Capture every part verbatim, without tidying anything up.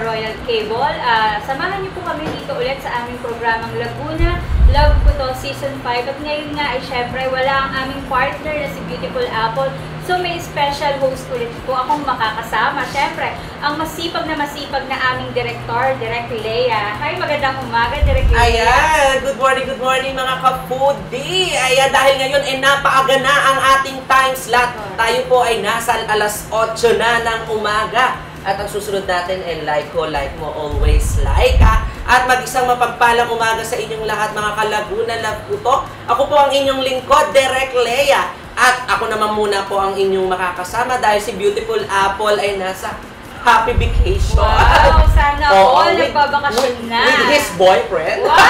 Royal Cable. Uh, samahan niyo po kami dito ulit sa aming programang Laguna Love Ko To Season five. At ngayon nga ay syempre wala ang aming partner na si Beautiful Apple. So may special host ulit po akong makakasama. Syempre, ang masipag na masipag na aming director, Direk Lea. Hi, magandang umaga, Direk Lea. Ayan, good morning, good morning mga ka-foodie. Ayan, dahil ngayon ay napaaga na ang ating time slot. Tayo po ay nasa alas otso na ng umaga. At ang susunod natin ay like ko, like mo, always like ha. At mag-isang mapagpalang umaga sa inyong lahat mga ka-Laguna Love Ko To. Ako po ang inyong lingkod, Direk Lea. At ako naman muna po ang inyong makakasama dahil si Beautiful Apple ay nasa happy vacation. Wow, sana oh, all nagbabakasyon na. With his boyfriend. Wow!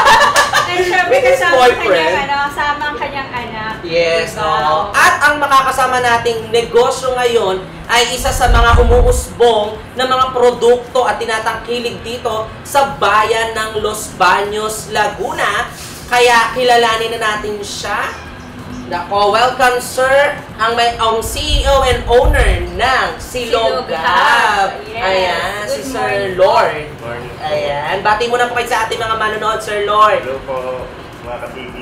And syempre kasama ang kanyang, ano, kasama ang kanyang anak. Yes, diba? oo. At ang makakasama nating negosyo ngayon ay isa sa mga umuusbong na mga produkto at tinatangkilig dito sa bayan ng Los Baños, Laguna. Kaya kilalanin na natin siya. Nako, welcome sir, ang may ang C E O and owner ng Siloghab. Yes. Ayan, Good si Sir morning. Lord. Good morning. Ayan, bati muna po kayo sa ating mga manonood, Sir Lord. Hello po, mga ka-T V.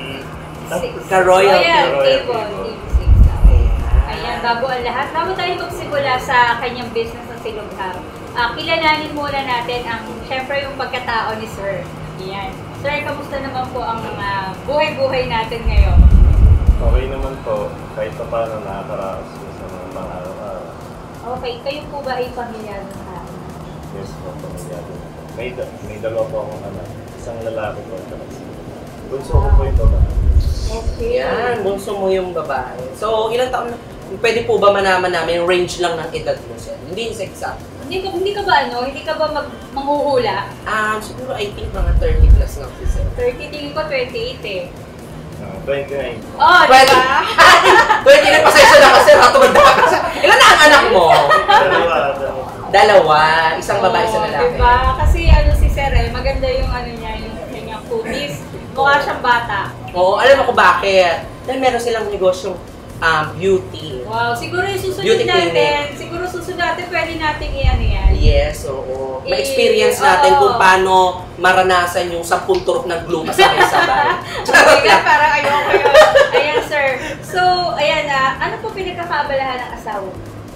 Ka-Royal. Royal Royal Cable. Cable. T V six. Ayan, bago ang lahat. Bago tayo magsimula sa kanyang business ng Siloghab, uh, kilalanin muna natin ang, syempre, yung pagkatao ni Sir. Ayan. Sir, kamusta naman po ang mga buhay-buhay natin ngayon? Okay naman po, kahit pa paano nakakaraos ko sa mga mga araw-araw. Okay, kayo po ba ay pamilyado na tao? Yes po, pamilyado na po. May, da may dalawa po akong anak. Isang lalaki po. Bunso ko po ito ba? Okay. Yan, bunso mo yung babae. So, ilang taon na? Pwede po ba manaman namin range lang ng edad mo, sir? Hindi is exact. Hindi ka, hindi ka ba ano? Hindi ka ba mag, manghuhula? Um, siguro I think mga thirty plus na po, sir. thirty, tingin ko twenty-eight eh. Uh, twenty-nine po. Oh, di Pwede. ba? twenty na pasensya na kasi, hatubad na kasi. Ilan na ang anak mo? Dalawa, dalawa. Dalawa, isang babae sa Oo, lalaki. Diba? Kasi ano si Sir eh, maganda yung ano niya, yung kanyang kutis. Mukha siyang bata. Oo, alam mo ko bakit? Dahil meron silang negosyong um, beauty. Wow, siguro yung susunod Beauty natin, clinic. siguro susunod natin pwede natin i-ano yan. Yes, oo. Eh, Ma-experience natin oo. kung paano maranasan yung sampung turok ng glue sabay-sabay. Okay, nga, parang ayoko yun. Ayan, Sir. So, ayan na, ano po pinagkakaabalahan ng asawa?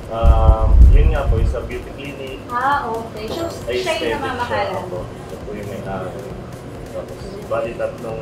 Um, yun nga po, sa beauty clinic. Ah, okay. So, Ay, siya yung aesthetic namamahala. siya, opo. Siya po yung may ari. Tapos, bali tatlong,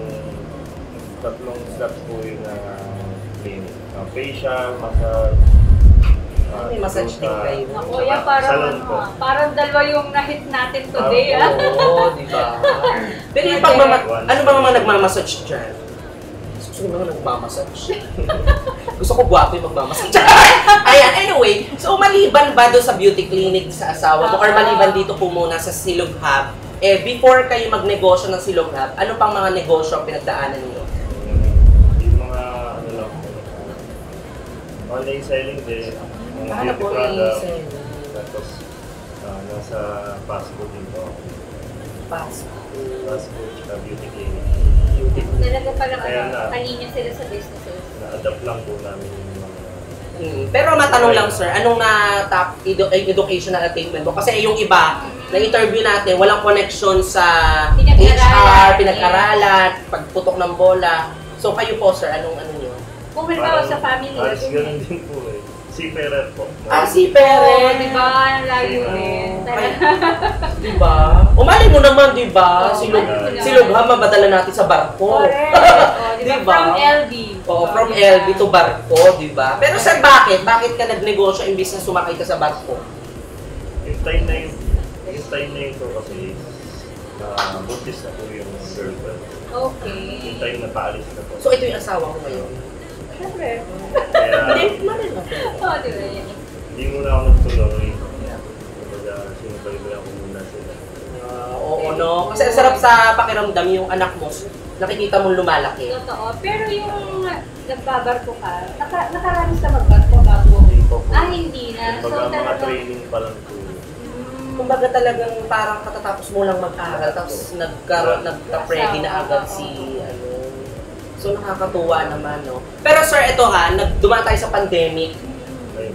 tatlong slots po yung uh, clinic. Uh, facial, massage, uh, May massage din yoga, kayo. Ako, saka yan, parang, salon ano, po. ah, parang dalawa yung na-hit natin today, ah. Oo, di ba? Pero yung pagmama... Ano ba mga nagmamassage dyan? Gusto ko naman nagmamassage. Gusto ko gwapo yung magmamassage. Ayan, anyway. So, maliban ba doon sa beauty clinic sa asawa mo? Or maliban dito po muna sa Siloghab? Eh, before kayo magnegosyo ng Siloghab, ano pang mga negosyo ang pinagdaanan niyo? Yung mga, ano lang po, online selling din, mga Ano beauty po product, yung tapos uh, nasa fast food din po ako. fast food? Fast food, tsaka beauty clinic. Beauty clinic. Talaga parang Kaya ano, na. kalinya sila sa businesses. Na-adapt lang po namin yung mga... Mm, pero matanong lang sir, anong na top edu- educational attainment mo? Kasi yung iba, na-interview natin, walang connection sa Pinag-aralan. H R, pinag-aralan, pagputok ng bola. So kayo po sir, anong ano nyo? Kung halimbawa sa family, Halos ganun. ganun din po eh. Seafarer po. Ah, si Oo, Pere! di ba? Ang layo din. Diba? Umali mo naman, diba? Oo, Silog, umali mo naman. Siloghab, mabadala natin sa barko. Correct. Oh, di ba? Diba? From L B. Oo, Oh, from diba? L B to barko, diba? Pero sir, bakit? Bakit ka nagnegosyo imbis na sumakay ka sa barko? Yung time na yun, yung time na yun po kasi uh, buntis na po yung girlfriend. Okay. Yung time na paalis na po. So ito yung asawa ko ngayon. Siyempre. Kaya Hindi, malin mo. Oo, di ba yan? hindi muna ako nagtuloy. Kumbaga sinubay-bay ako muna sila. Ah, oo, no? Kasi ang sarap sa pakiramdam yung anak mo, nakikita mong lumalaki. Totoo. Pero yung nagbabarko ka, naka, nakaranas ka magbarko bago. Hindi po po. Ah, hindi na. So, Kumbaga mga talagang... training pa lang po. Kumbaga talagang parang katatapos mo lang mag-aral, tapos nagkaroon, nagka-ready na agad si, ano. So nakakatuwa naman, no? Pero sir, ito ha, nagdumaan tayo sa pandemic.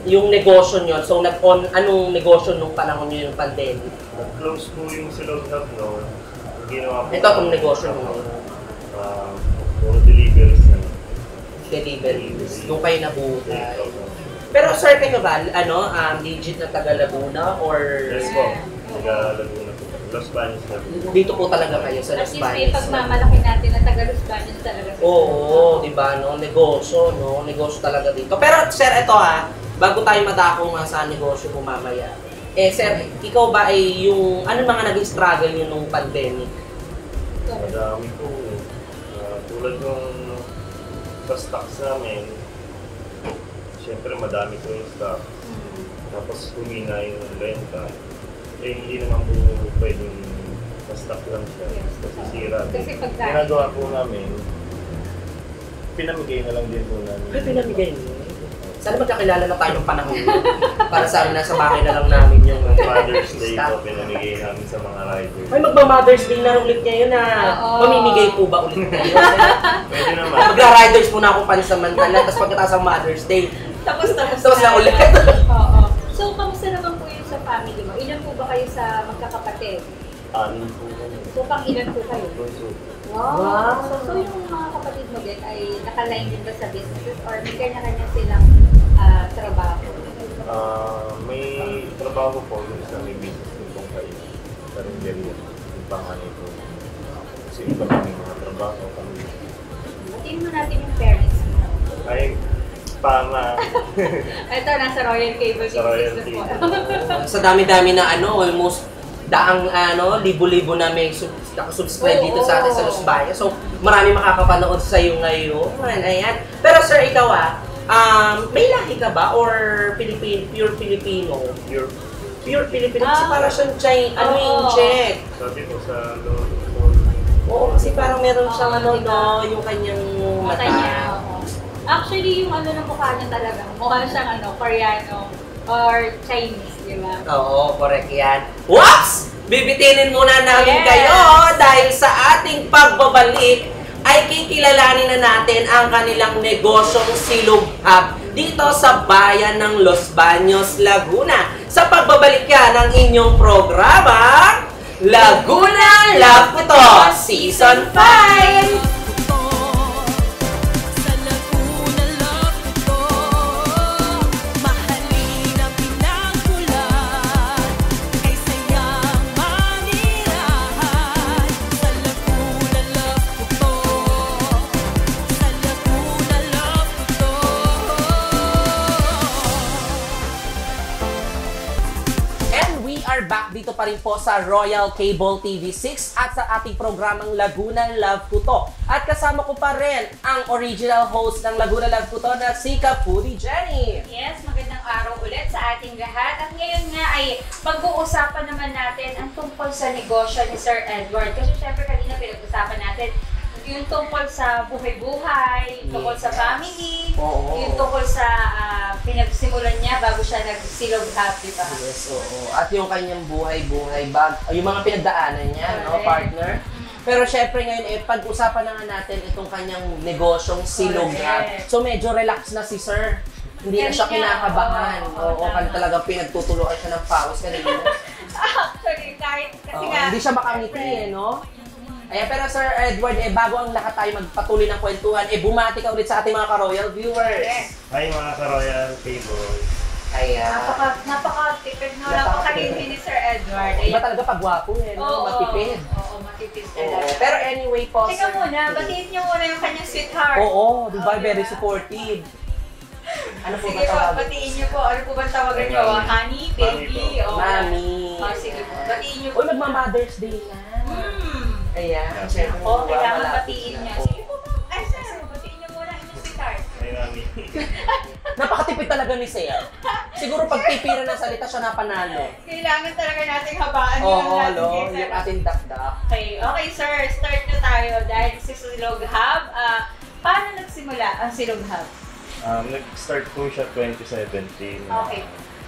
yung negosyo nyo, so nag-on, anong negosyo nung panahon nyo yung pandemic? Nag-close po yung Silog Hub noon. Ginawa po. Ito itong negosyo nyo. Uh, puro deliveries na. Deliveries. Doon kayo nabuhay. Pero sir, kayo ba, ano, um, legit na taga Laguna or... Yes po. Taga Laguna po. Los Baños Laguna. Dito po talaga kayo sa At Los least may Baños. pagmamalaki natin na taga Los Baños talaga. Oo, di ba, no? Negosyo, no? Negosyo talaga dito. Pero sir, ito ha, bago tayo madako nga sa negosyo mo mamaya. Eh, sir, ikaw ba ay yung, ano mga naging struggle nyo nung pandemic? Madami po. Uh, tulad nung sa stocks namin, siyempre madami po yung stock. Tapos humina yung renta. Eh, hindi naman po pwedeng sa-stock lang siya. Nasisira. Kasi pagka... Ginagawa po namin, pinamigay na lang din po namin. Ay, pinamigay niyo. Sana magkakilala na tayo ng panahon yun. Para sa amin, nasa bahay na lang namin yung Mother's Day po, pinamigay namin sa mga riders. Ay, magma-Mother's Day na ulit ngayon na. Oo. Mamimigay po ba ulit kayo? Pwede naman. Magra-riders muna ako pansamantala, tapos pagkatapos ng Mother's Day, Tapos, tapos, tapos na ulit. Oo. So, kamusta naman po yun sa family mo? Ilan po ba kayo sa magkakapatid? Anin po kami. So, pang ilan po kayo? Bunso. Wow! Wow. So, so, yung mga kapatid mo din ay nakaline din ba sa businesses or may kanya-kanya silang ah, trabaho? Ah, may trabaho po yung sa may business din pong kayo. Sa Renderia. Yung panganay po. Kasi iba kami mga trabaho kami. Batiin mo natin yung parents mo. Ay, pama. Ito, nasa Royal Cable Sa Royal Business po. Cable. Sa dami-dami na ano, almost daang ano, libo-libo na may sub- nakasubscribe dito sa atin sa Los Baños. So, marami makakapanood sa iyo ngayon. Ayan. Pero sir, ikaw ah, um, may lahi ka ba or Pilipino, pure Filipino? Pure. Pure Filipino kasi Ah. para siyang Chinese, ano yung Oo. check. Sabi ko sa lolo ko, Oo, kasi parang meron siyang Oo, ano, diba? no, yung kanyang Mata mata. niya. oo. Actually, yung ano ng mukha niya talaga, mukha siyang ano, Koreano or Chinese, di ba? Oo, correct yan. Whoops! Bibitinin muna namin Yes. kayo dahil sa ating pagbabalik ay kikilalanin na natin ang kanilang negosyong Silog Hub dito sa bayan ng Los Baños, Laguna. Sa pagbabalik yan ng inyong programa, Laguna Love Ko To Season five! Sa Laguna love ko to, mahalin ang pinagmulan, kay sayang manirahan. Sa Laguna love ko to, sa Laguna love ko to. And we are back dito pa rin po sa Royal Cable T V six at sa ating programang Laguna Love Ko To. At kasama ko pa rin ang original host ng Laguna Love Ko To na si Kapudi Jenny. Yes, magandang araw ulit sa ating lahat. At ngayon nga ay pag-uusapan naman natin ang tungkol sa negosyo ni Sir Edward. Kasi syempre kanina pinag-usapan natin yung tungkol sa buhay-buhay, tungkol sa family, Oo. yung tungkol sa ah, pinagsimulan niya bago siya nag-silog hub, di ba? Yes, oo. At yung kanyang buhay-buhay bag, yung mga pinagdaanan niya, no, Correct. partner. Pero syempre ngayon, eh, pag-usapan na nga natin itong kanyang negosyong Silog Hub. Correct. So medyo relax na si Sir. Hindi na siya Kanina, kinakabahan. oo, Oo, oo, kan tama. talagang pinagtutuluan siya ng pawis kanina. Actually, kahit kasi Oo, nga... hindi siya makangiti eh, no? Ayan, pero Sir Edward, eh, bago ang lahat tayo magpatuloy ng kwentuhan, eh, bumati ka ulit sa ating mga ka-Royal viewers. Correct. hi mga ka-Royal Cable. Ayan. Napaka, napaka-tipid, no? Napaka- Napaka-easy ni Sir Edward. Iba Ayan. talaga pagwapo eh, no? Matipid. Oo, matipid Oo. talaga. Pero anyway po, Teka Sir- muna, batiin niyo muna yung kanyang sweetheart. Oo, di ba? Oo, Very diba? supportive. Ano po Sige ba po, tawag? batiin niyo po. Ano po ba tawagan niyo? Mami. Honey, baby, Mami o... Mami. Oh, sige po, batiin niyo po. Uy, magma-Mother's Day na. Hmm. Ayan. Yes. Siyempre, Oo, kailangan malapit batiin na niya. po. Sige po, ma'am. Ay, sir, batiin niyo muna yung sweetheart. Hi mami. Napakatipid talaga ni Sir. Siguro pag pipira ng salita siya napanalo. Kailangan talaga nating habaan Oo, yung natin no? kay Sir. Yung ating dakdak. Okay, okay sir, start na tayo dahil sa Silog Hub. Ah, paano nagsimula ang Silog Hub? Um, nag-start po siya twenty seventeen. Okay.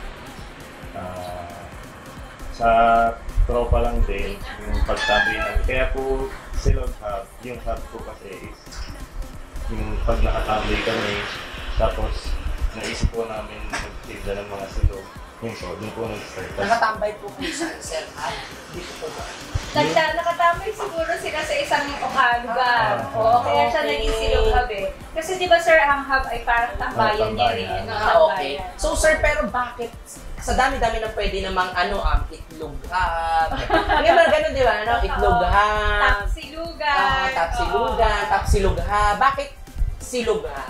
Ah, sa tropa lang din, yung pagtabihan. Kaya po Silog Hub, yung hub ko kasi is yung pag nakatambay kami, tapos naisip po namin magtinda ng mga silog. Yun po, doon po nag-start. Tas- Nakatambay po kayo saan, sir? Ha? Dito po ba? Nagta nakatambay siguro sila sa isang lugar. Oo, kaya siya Okay. naging silog hub eh. Kasi di ba sir, ang hub ay parang tambayan niya rin. tambayan. Ano, Ah, okay. tambayan. So, sir, pero bakit sa dami-dami na pwede namang ano, um, itlog hub. Hindi ba ganun, di ba? Ano? Itlog hub. Tapsilugan. Ah, tapsilugan, tapsilugha. Bakit silugha?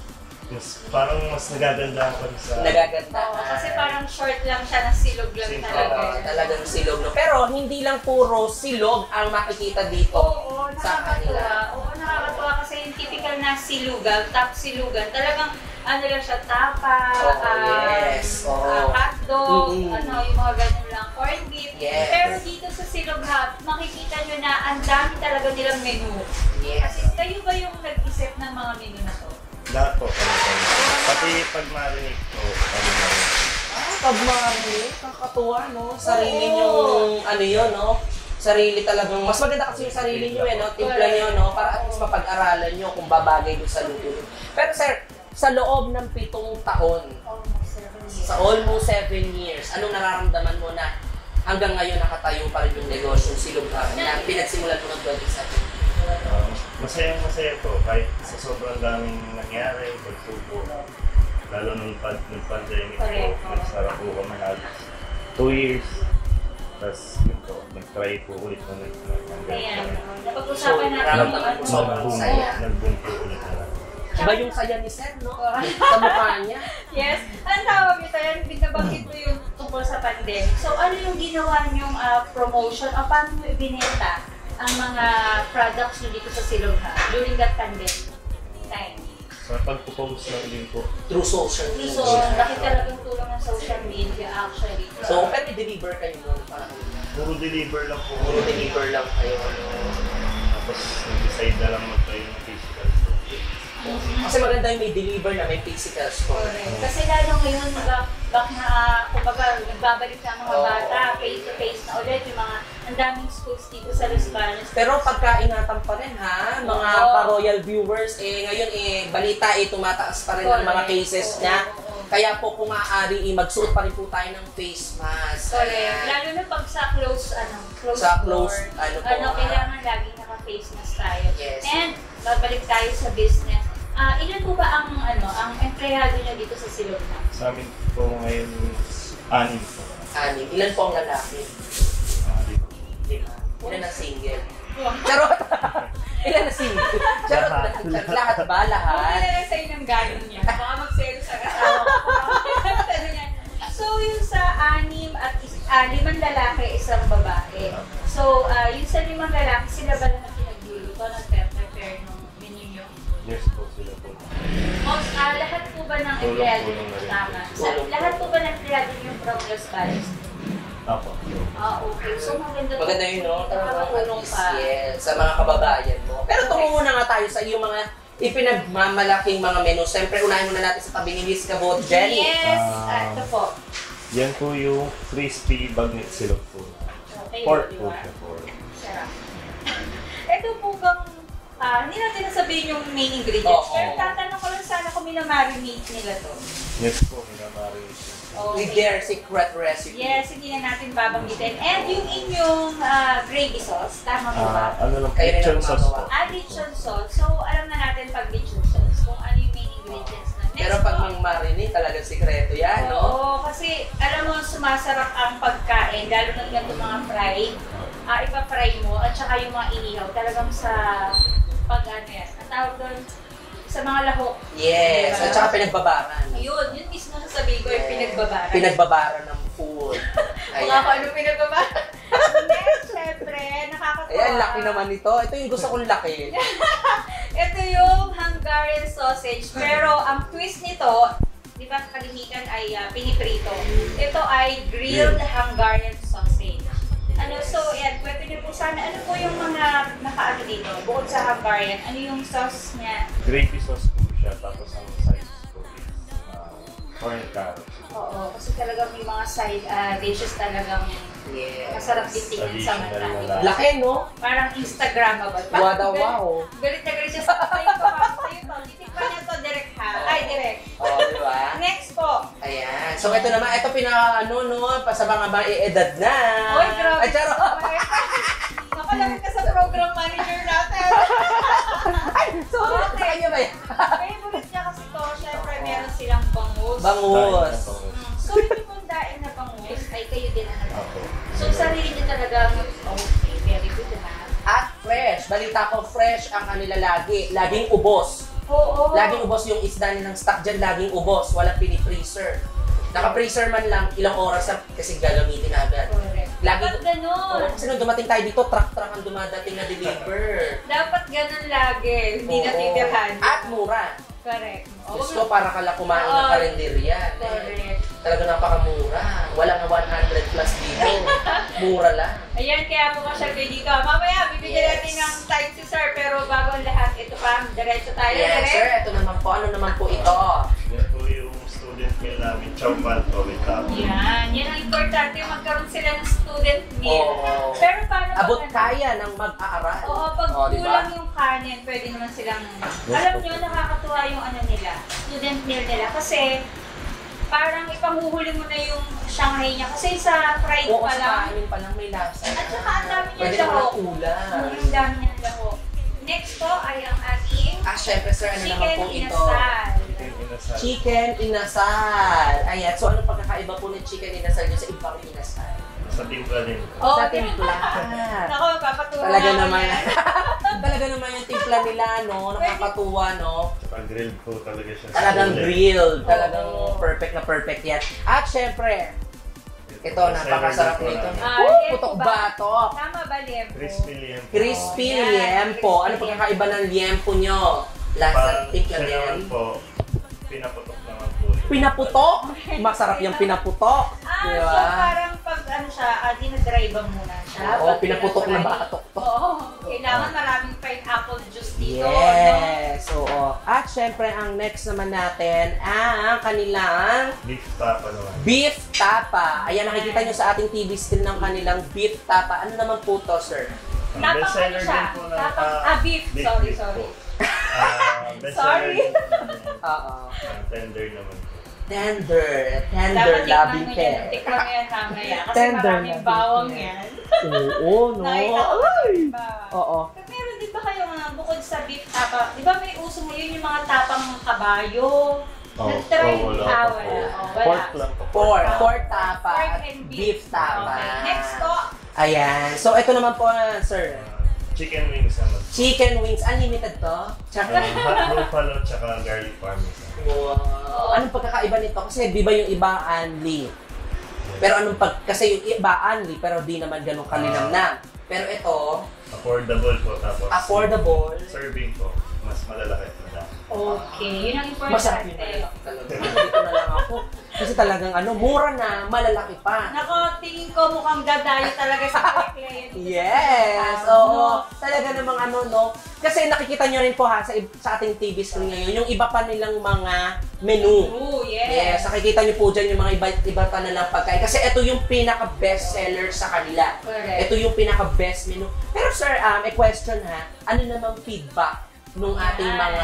Mas, parang mas nagaganda ako sa... Nagaganda. Oo, kasi parang short lang siya na silog lang Simple. talaga. Oo, talagang silog. No? Pero hindi lang puro silog ang makikita dito. Oo, sa kanila. nakakatuwa. Oo, nakakatuwa kasi yung typical na silugan, tapsilugan, talagang ano lang siya, tapa, Oo, ah, yes. ah, Oo. hotdog, Mm-mm. ano, yung mga ganun lang, corned beef. Yes. Pero dito sa Silog Hub, makikita nyo na ang dami talaga nilang menu. Yes. Kasi kayo ba yung nag-isip ng mga menu na to? Lahat po, kami kami. Pati pag marinig po, kami na rin. Ah, pag-marry, kakatuwa, no? Sarili Oo. yung, ano yun, no? Sarili talagang, mas maganda kasi yung sarili nyo, eh, no? Timpla nyo, no? Para at least mapag-aralan nyo kung babagay doon sa luto. Pero sir, sa loob ng pitong taon, Almost seven years. sa almost seven years, anong nararamdaman mo na hanggang ngayon nakatayo pa rin yung negosyo, Silog Hub, na pinagsimulan mo ng twenty-seven? Um, masayang masaya po, kahit sa sobrang daming nangyari, pagsuko. Lalo nung, pand nung pandemic po, Correct. nagsara po kami halos two years. Tapos yun po, nag-try po ulit na nag- Ayan, nag- napag-usapan So, natin yung nararamdaman ano. mo sobrang Nag-boom, saya. nag-boom po ulit na lang. Iba yung saya ni Sir, no? Sa mukha niya. Yes. Ang tawag ito yan, binabanggit mo yung tungkol sa pandemic. So, ano yung ginawa niyong ah, promotion o paano mo ibinenta ang mga products nyo dito sa Silog Hub during that pandemic time? Sa pagpo-post lang din po, Through social media. So, laki talagang tulong ng social media actually. So, pero deliver kayo nun. Parang, puro deliver lang po. puro deliver lang kayo. Tapos nag-decide na lang mag-try ng physical store. Kasi maganda yung may deliver na may physical store. Correct. Kasi lalo ngayon, back, back na, kumbaga, nagbabalik na ang mga Oo. bata, face-to-face na ulit, yung mga, ang daming schools dito sa Los Baños. Pero pagkaingatan pa rin ha, mga Oo. ka-royal viewers, eh ngayon eh, balita eh, tumataas pa rin ang mga Correct. cases Oo, niya. oo, oo. Kaya po kung maaari, eh, magsuot pa rin po tayo ng face mask. Correct. Ayan. Lalo na pag sa close, ano, close Sa door, close, ano po, ano, ah. kailangan laging naka-face mask tayo. Yes. And, babalik tayo sa business. Ah, ilan po ba ang, ano, ang empleyado niyo dito sa Silog Hub? Sa amin po ngayon, anim po. Anim. Ilan po ang lalaki? Ah, di po. Lima. Ilan ang single? Charot! Ilan na single? Charot! Lahat. Lahat, lahat ba? Kung Lahat? ilan na sa'yo ng galing niya, baka mag-sales sa kasama ko. Tanong yan. So, yung sa anim at is, ah, limang lalaki, isang babae. So, ah, yung sa limang lalaki, sila ba lahat pinagluluto, nag-prepare ng menu nyo? Yes po sila po. Most, ah, lahat po ba ng Tulong, empleyado tulong na nyo? rin. Tama. Sa, Tulong. lahat po ba ng empleyado nyo from Los Baños? Apo. Ah, okay. So, maganda to. Maganda yun, no? Nakakatulong pa. Yes, sa mga kababayan mo. Pero tungo muna nga tayo sa iyong mga ipinagmamalaking mga menu. Siyempre, unahin muna natin sa tabi ni Liz Cabot, Jenny. Yes! Ah. Ah, ito po. Yan po yung crispy bagnet silog po. Okay, Pork di po ba? siya po. Sarap. Ito po bang, ah, hindi natin nasabihin yung main ingredients, Oo. pero tatanong ko lang sana kung minamarinate nila to. Yes po, minamarin siya. With their secret recipe. Yes, hindi na natin babanggitin. And yung inyong ah, gravy sauce, tama mo ba? Ah, ano lang, Kayo rin lechon ang sauce po. gumagawa. Ah, lechon sauce. So, alam na natin pag lechon sauce, kung ano yung main ingredients na. Next Pero pag po, mang marinate, talagang sikreto yan, no? oo, kasi alam mo, sumasarap ang pagkain, lalo na ganito mga fried. Ah, ipa-fry mo, at saka yung mga inihaw, talagang sa pag ano yan, ang tawag doon, sa mga lahok. Yes, Diba? at saka pinagbabaran. Yun, yun mismo sasabihin ko, yung pinagbabaran. Pinagbabaran ng food. Mga kung ano pinagbabaran. Next, syempre, nakakatawa. Ayan, laki naman ito. Ito yung gusto kong laki. Ito yung Hungarian sausage. Pero ang twist nito, di ba kalimitan ay ah, piniprito. Ito ay grilled Hungarian sausage. Ano, so, yan, pwede niyo po sana, ano po yung mga nakaano dito, bukod sa Hungarian, ano yung sauce niya? Gravy sauce po siya, tapos ang size po is uh, corn carrots. Oo, kasi talagang may mga side ah, dishes talagang Yes. masarap din tingnan sa mata. Additional di na ba? Laki, no? Parang Instagrammable. Wow daw, Galit- wow. Galit na galit siya sa sa'yo to, ha? Sa'yo to. Titikman niya to direct ha. Ay, direct. Oo, di ba? So ito naman, ito pina ano no, pa sa mga ba edad na. Oy, grabe. Ay, charo. Nakalapit ka sa program manager natin. Ay, sorry. Okay. Sa kanya ba yan? Favorite niya kasi to, syempre meron silang bangus. Bangus. So, yung mundain na bangus ay kayo din ang nag- Ako. So, sarili niyo talaga, okay, very good naman. At fresh. Balita ko, fresh ang kanila lagi. Laging ubos. Oo. Laging ubos yung isda nilang stock dyan. Laging ubos. Walang pini-freezer. Naka-freezer man lang, ilang oras na kasi gagamitin agad. Correct. Lagi, Dapat ganun. Oo, kasi nung dumating tayo dito, truck-truck ang dumadating na deliver. Dapat ganun lagi. Hindi Oo. natitirhan. At mura. Correct. Diyos ko, para ka lang kumain ng Oo. karinderya. Correct. Talaga napakamura. Walang one hundred plus dito. Mura lang. Ayan, kaya po siya kayo dito. Mamaya, bibigyan Yes. natin ng time si Sir. Pero bago ang lahat, ito pa, diretso tayo. Yes, direct. sir. Ito naman po. Ano naman po ito? Yan po yung student meal namin, chow pan o with tap. Yan. Yan ang importante. Magkaroon sila ng student meal. Oo. Pero paano pag Abot ano? kaya ng mag-aaral. Oo, pag Oo, di ba? kulang yung kanin, pwede naman silang... Alam nyo, nakakatuwa yung ano nila, student meal nila. Kasi parang ipanguhuli mo na yung Shanghai niya. Kasi sa fried Oo, pa sa lang. kanin pa lang may lasa. At saka ang dami Pwede niyang naman lahok. ang ulam. Ang dami niyang lahok. Next po ay ang ating Ah, syempre sir, ano naman chicken po ito? inasal. Chicken inasal. Chicken inasal. Ayan, so anong pagkakaiba po ng chicken inasal nyo sa ibang inasal? Sa timpla din. Oh, Sa timpla. Nako, papatuwa Talaga ako naman. yan. Talaga naman yung timpla nila, no? Nakakatuwa, no? Saka grilled po talaga siya. sa Talagang ulit. grilled. Talagang Oo. perfect na perfect yan. At syempre, ito, napakasarap Celery nito. po Ah, Woo! liempo Putok ba? batok. Tama ba, liempo? Crispy liempo. Crispy Oh, yan. liempo. Ano Crispy pagkakaiba ng liempo nyo? Lasa, Parang timpla siya naman din. po, pinaputok naman po. Pinaputok? Masarap yung pinaputok. Ah, Di so ba? parang pag ano siya, uh, dinadry ba muna siya? Oo, Pag pinaputok na dinadry. batok to. Oo, kailangan maraming pineapple juice dito. No? Yes, oo. At syempre, ang next naman natin, ang kanilang Beef tapa naman. beef tapa. Ayan, nakikita nyo sa ating T V screen ng kanilang beef tapa. Ano naman po to, sir? Ang Tapang bestseller ano siya? din po ng Tapang- ah, beef. Sorry, sorry. Ah, bestseller Sorry. din po namin. Oo. Ah, tender naman po. Tender. Tender Dapat loving tikman mo yan. care. Tikman mo yan mamaya. Kasi Tender maraming loving bawang care. yan. Oo, no? Nakita ko Ay! maraming bawang. Oo. Pero meron din ba kayo mga bukod sa beef tapa? Di ba may uso mo yun yung mga tapang ng kabayo? Nag-try oh, wala ah, pa wala. po. Oh, wala. Pork lang po. Pork. Ah. Pork tapa. Pork At and beef tapa. Okay. Next po. Ayan. So, ito naman po, ah, sir. Ah, chicken wings naman. Chicken wings. Unlimited to? Tsaka, Ah, hot buffalo tsaka garlic parmesan. wow. Anong pagkakaiba nito? Kasi di ba yung iba unli? Pero anong pag... Kasi yung iba unli, pero di naman ganun kalinamnam. Pero ito, Affordable po tapos affordable. serving po. Mas malalaki. Madami. Okay, yun ang Masarap importante. yung malalaki talaga. Dito na lang ako. Kasi talagang ano, mura na, malalaki pa. Nako, tingin ko mukhang dadayo talaga sa client. Yes! Oo. Talaga namang ano, no? Kasi nakikita nyo rin po ha, sa, sa ating T V screen ngayon, yung iba pa nilang mga menu. Oh, Yes, yes. nakikita nyo po dyan yung mga iba, iba pa nilang pagkain. Kasi ito yung pinaka-best seller sa kanila. Correct. Ito yung pinaka-best menu. Pero sir, um, a question ha, ano namang feedback nung ating Yan. mga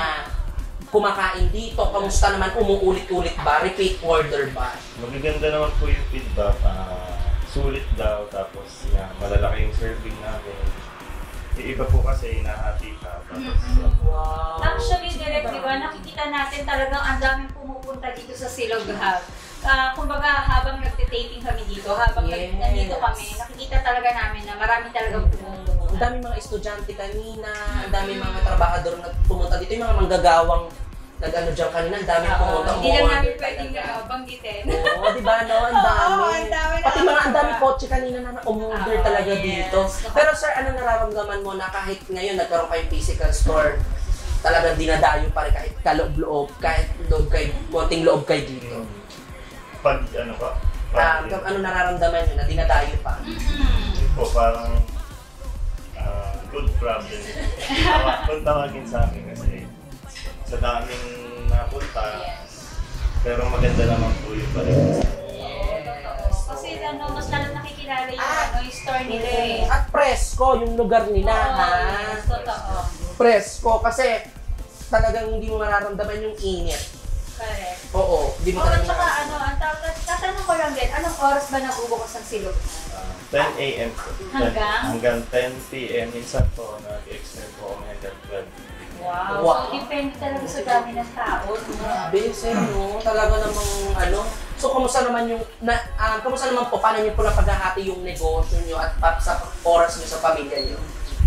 kumakain dito? Kamusta naman? Umuulit-ulit ba? Repeat order ba? Magaganda naman po yung feedback. Ah, sulit daw. Tapos yeah, malalaki yung serving namin. Yung iba po kasi hinahati ka. Tapos Mhm. Wow. Actually, direct, di ba, nakikita natin talagang ang daming pumupunta dito sa Silog Hub. Ah, kumbaga, habang nagtitaping kami dito, habang Yes. nag- nandito kami, nakikita talaga namin na marami talagang pumunta. Ang daming mga estudyante kanina, ang daming mga trabahador na pumunta dito, yung mga manggagawang nag-ano dyan kanina, ang daming Oo, pumunta. hindi lang umuorder namin pwedeng talaga. uh, banggitin. Oo, di ba no? Ang dami. Oo, ang dami na- Pati mga ang dami kotse kanina na umorder Oo, talaga yes. dito. Pero sir, ano nararamdaman mo na kahit ngayon nagkaroon kayong physical store, talagang dinadayo pa rin kahit kaloob-loob, kahit loob kay, konting loob kay dito. pag ano pa, Ah, pag, ano nararamdaman nyo na dinadayo pa? Mm-mm. yun po parang ah, good problem. Tawa- Kung tawagin sa akin kasi sa daming napunta, Yes. pero maganda naman po yung paligid. Kasi ano, mas lalo nakikilala yung, Ah. ano, yung store nila eh. At presko yung lugar nila, Oo, ha? yes, totoo. Presko kasi talagang hindi mo mararamdaman yung init. Correct. Oo, hindi mo Oh, at talaga saka ano, ang tawag, tatanong ko lang din, anong oras ba nagbubukas ang silog? Ah, ten A M po. Hanggang? Hanggang ten P M Minsan po, nag-extend po kami hanggang twelve. Wow. Wow. So, depende talaga sa dami ng tao. no? Grabe, sir, no? Talaga namang ano. So, kamusta naman yung, na, ah, kamusta naman po, paano niyo po napaghahati yung negosyo niyo at pa, sa oras niyo sa pamilya niyo?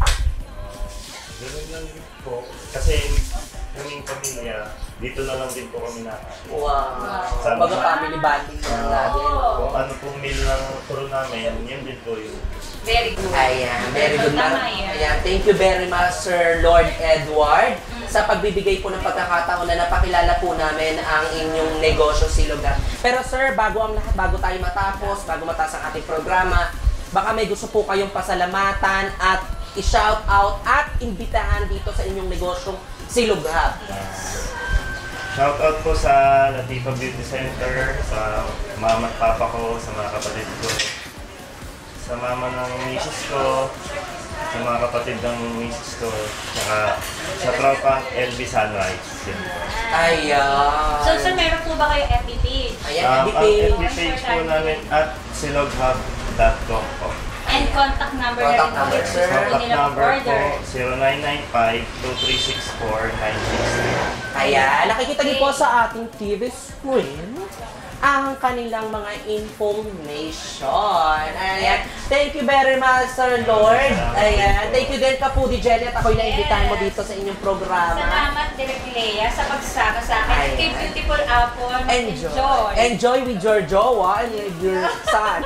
Ganun lang din po. Kasi kaming pamilya, dito na lang din po kami na. Wow. Sabi Baga ko- family bonding na lang natin. Kung ano pong meal ng crew namin, yun din po yung Very good. Ayan, very good ma'am. Tama yan. Ayan, thank you very much, Sir Lord Edward, sa pagbibigay po ng pagkakataon na napakilala po namin ang inyong negosyo, Silogat. Pero sir, bago ang lahat, bago tayo matapos, bago matapos ang ating programa, baka may gusto po kayong pasalamatan at i-shout out at imbitahan dito sa inyong negosyong Silogat. shoutout po sa Latifa Beauty Center, sa mama at papa ko, sa mga kapatid ko, sa mama ng misis ko, sa mga kapatid ng misis ko, saka sa tropang L B Sunrise. Yun po. Ayan. So, sir, meron po ba kayo F B page? Ayan, Um, F B ang F B page. page po namin at siloghub dot com po. And contact number Contact na rin number, po. sir. Pwede Contact nila number po mag-order. zero nine nine five, two three six four, nine six three. Ayan, nakikita niyo po sa ating T V screen ang kanilang mga information. Ayan. Thank you very much, Sir Lord. Ayan. Thank you din ka po, D J at ako'y naimbitahan mo dito sa inyong programa. Salamat, Direk Lea, sa pagsama sa akin. Ayan. Kay Beautiful Apple, Enjoy. enjoy. Enjoy with your jowa and with your son.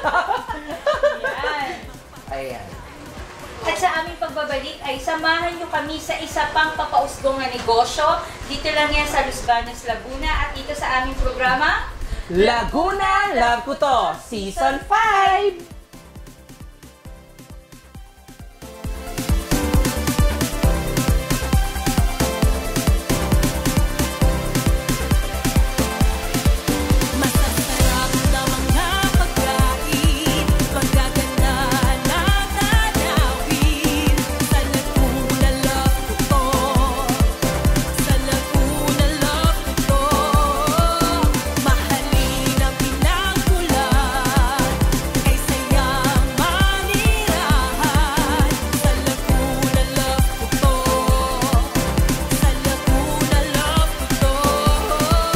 Yan. Ayan. At sa aming pagbabalik ay samahan nyo kami sa isa pang papausgong na negosyo. Dito lang yan sa Los Baños, Laguna at dito sa aming programa. Laguna, love ko to, Season five!